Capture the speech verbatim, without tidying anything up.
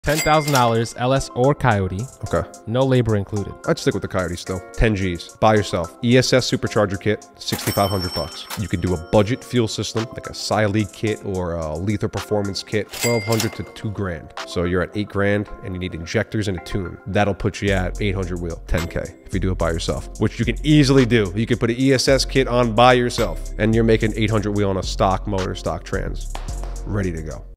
ten thousand dollars, L S or Coyote. Okay. No labor included. I'd stick with the Coyote still. ten G's. Buy yourself. E S S supercharger kit, sixty-five hundred bucks. You could do a budget fuel system, like a Cy-League kit or a Lethal Performance kit, twelve hundred to two grand. So you're at eight grand and you need injectors and a tune. That'll put you at eight hundred wheel, ten K, if you do it by yourself, which you can easily do. You can put an E S S kit on by yourself and you're making eight hundred wheel on a stock motor, stock trans, ready to go.